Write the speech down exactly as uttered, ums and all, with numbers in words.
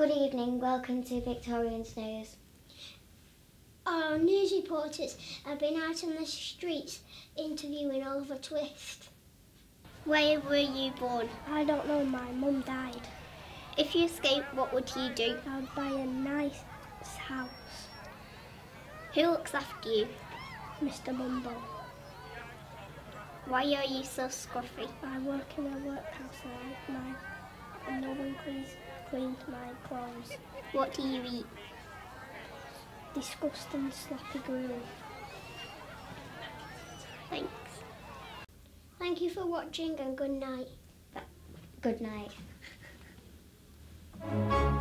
Good evening, welcome to Victorian's News. Our news reporters have been out on the streets interviewing Oliver Twist. Where were you born? I don't know, my mum died. If you escaped, what would you do? I'd buy a nice house. Who looks after you? Mister Mumbo. Why are you so scruffy? I work in a workhouse and, my, and no one cleans, cleans my clothes. What do you eat? Disgusting sloppy gruel. Thanks. Thank you for watching and good night. Good night.